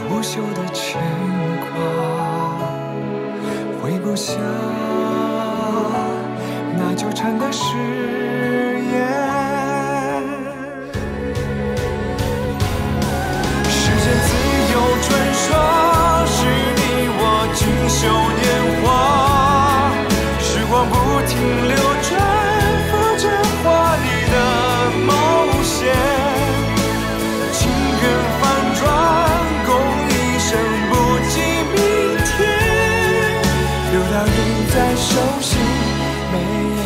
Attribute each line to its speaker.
Speaker 1: 不朽的牵挂，挥不下那纠缠的誓言。时间自由传说，是你我锦绣年华，时光不停流转，复制华丽的冒险，情缘反转，共一生不及明天，留到印在手心。每